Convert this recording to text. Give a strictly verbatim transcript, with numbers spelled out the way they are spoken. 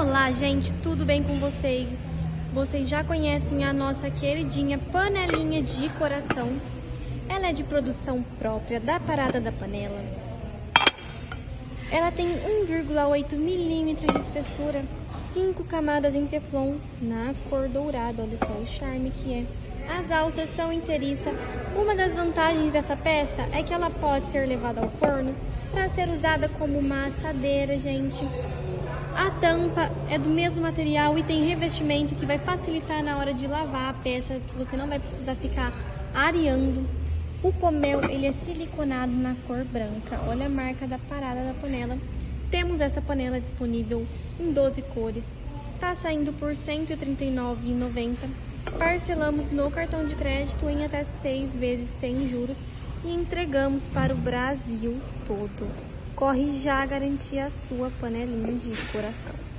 Olá, gente, tudo bem com vocês? Vocês já conhecem a nossa queridinha panelinha de coração. Ela é de produção própria da Parada da Panela. Ela tem um vírgula oito milímetros de espessura, cinco camadas em teflon na cor dourada. Olha só o charme que é. As alças são inteiriça. Uma das vantagens dessa peça é que ela pode ser levada ao forno para ser usada como uma assadeira, gente. A tampa é do mesmo material e tem revestimento que vai facilitar na hora de lavar a peça, que você não vai precisar ficar areando. O pomel, ele é siliconado na cor branca. Olha a marca da Parada da Panela. Temos essa panela disponível em doze cores. Tá saindo por cento e trinta e nove reais e noventa centavos. Parcelamos no cartão de crédito em até seis vezes sem juros e entregamos para o Brasil todo. Corre já garantir a sua panelinha de coração.